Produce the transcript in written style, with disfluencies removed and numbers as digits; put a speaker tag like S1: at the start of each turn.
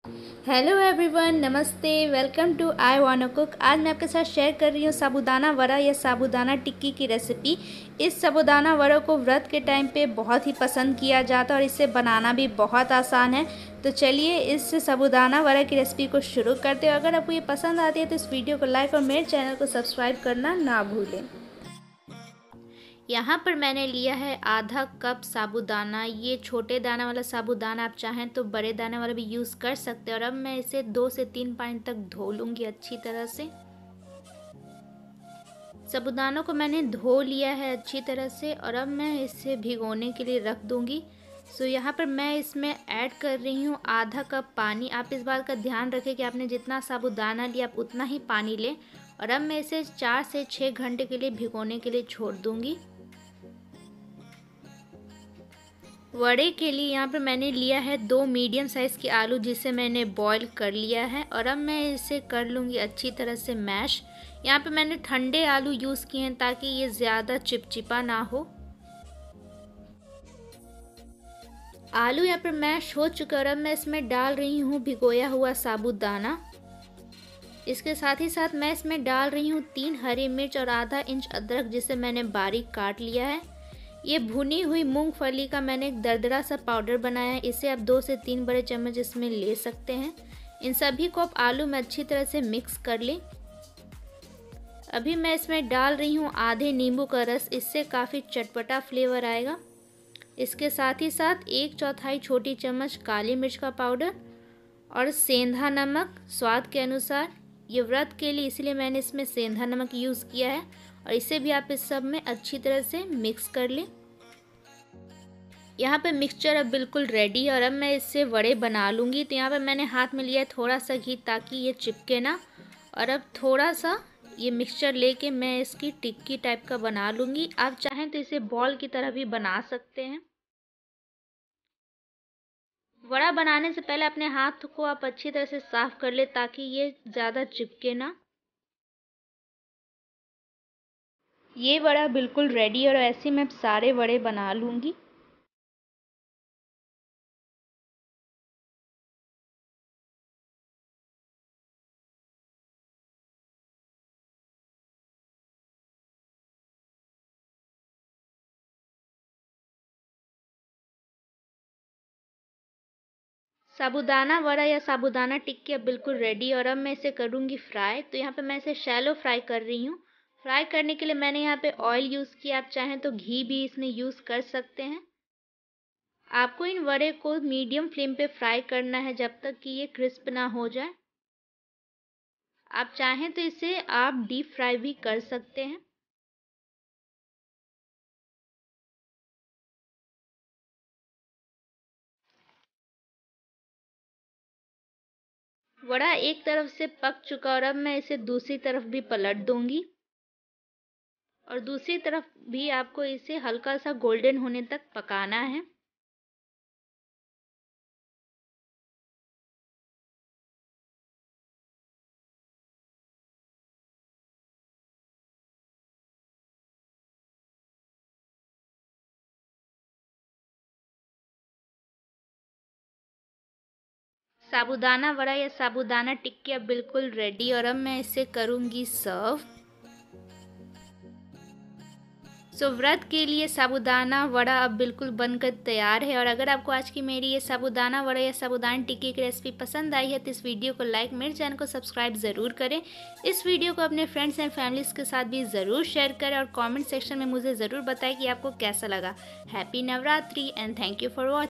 S1: Hello everyone, नमस्ते। Welcome to I want cook. आज मैं आपके साथ शेयर कर रही हूँ साबूदाना वड़ा या साबूदाना टिक्की की रेसिपी। इस साबूदाना वड़ा को व्रत के टाइम पे बहुत ही पसंद किया जाता है और इसे बनाना भी बहुत आसान है। तो चलिए इस साबूदाना वड़ा की रेसिपी को शुरू करते हैं। अगर आपको ये पसंद आती है तो इस वीडियो को लाइक और मेरे चैनल को सब्सक्राइब करना ना भूलें। यहाँ पर मैंने लिया है आधा कप साबूदाना। ये छोटे दाना वाला साबूदाना, आप चाहें तो बड़े दाने वाला भी यूज़ कर सकते हैं। और अब मैं इसे 2 से 3 पानी तक धो लूँगी अच्छी तरह से। साबूदानों को मैंने धो लिया है अच्छी तरह से और अब मैं इसे भिगोने के लिए रख दूँगी। यहाँ पर मैं इसमें ऐड कर रही हूँ आधा कप पानी। आप इस बात का ध्यान रखें कि आपने जितना साबूदाना लिया आप उतना ही पानी लें। और अब मैं इसे 4 से 6 घंटे के लिए भिगोने के लिए छोड़ दूँगी। वड़े के लिए यहाँ पर मैंने लिया है 2 मीडियम साइज़ की आलू, जिसे मैंने बॉईल कर लिया है। और अब मैं इसे कर लूँगी अच्छी तरह से मैश। यहाँ पे मैंने ठंडे आलू यूज़ किए हैं ताकि ये ज़्यादा चिपचिपा ना हो। आलू यहाँ पर मैश हो चुका है और अब मैं इसमें डाल रही हूँ भिगोया हुआ साबूदाना। इसके साथ ही साथ मैं इसमें डाल रही हूँ 3 हरी मिर्च और आधा इंच अदरक, जिसे मैंने बारीक काट लिया है। ये भुनी हुई मूंगफली का मैंने एक दरदरा सा पाउडर बनाया है। इसे आप 2 से 3 बड़े चम्मच इसमें ले सकते हैं। इन सभी को आप आलू में अच्छी तरह से मिक्स कर लें। अभी मैं इसमें डाल रही हूँ आधे नींबू का रस, इससे काफ़ी चटपटा फ्लेवर आएगा। इसके साथ ही साथ 1/4 छोटी चम्मच काली मिर्च का पाउडर और सेंधा नमक स्वाद के अनुसार। ये व्रत के लिए इसलिए मैंने इसमें सेंधा नमक यूज़ किया है। और इसे भी आप इस सब में अच्छी तरह से मिक्स कर लें। यहाँ पे मिक्सचर अब बिल्कुल रेडी है और अब मैं इससे वड़े बना लूँगी। तो यहाँ पे मैंने हाथ में लिया है थोड़ा सा घी ताकि ये चिपके ना। और अब थोड़ा सा ये मिक्सचर लेके मैं इसकी टिक्की टाइप का बना लूँगी। आप चाहें तो इसे बॉल की तरह भी बना सकते हैं। वड़ा बनाने से पहले अपने हाथ को आप अच्छी तरह से साफ़ कर ले ताकि ये ज़्यादा चिपके ना। ये वड़ा बिल्कुल रेडी है और ऐसे मैं सारे वड़े बना लूँगी। साबूदाना वड़ा या साबूदाना टिक्की अब बिल्कुल रेडी और अब मैं इसे करूँगी फ्राई। तो यहाँ पे मैं इसे शैलो फ्राई कर रही हूँ। फ्राई करने के लिए मैंने यहाँ पे ऑयल यूज़ किया। आप चाहें तो घी भी इसमें यूज़ कर सकते हैं। आपको इन वड़े को मीडियम फ्लेम पे फ्राई करना है जब तक कि ये क्रिस्प ना हो जाए। आप चाहें तो इसे आप डीप फ्राई भी कर सकते हैं। वड़ा एक तरफ से पक चुका और अब मैं इसे दूसरी तरफ भी पलट दूंगी। और दूसरी तरफ भी आपको इसे हल्का सा गोल्डन होने तक पकाना है। साबूदाना वड़ा या साबूदाना टिक्की अब बिल्कुल रेडी और अब मैं इसे करूँगी सर्व। व्रत के लिए साबूदाना वड़ा अब बिल्कुल बनकर तैयार है। और अगर आपको आज की मेरी ये साबूदाना वड़ा या साबूदाना टिक्की की रेसिपी पसंद आई है तो इस वीडियो को लाइक, मेरे चैनल को सब्सक्राइब ज़रूर करें। इस वीडियो को अपने फ्रेंड्स एंड फैमिलीज़ के साथ भी ज़रूर शेयर करें और कमेंट सेक्शन में मुझे ज़रूर बताएं कि आपको कैसा लगा। Happy Navratri and thank you for watching.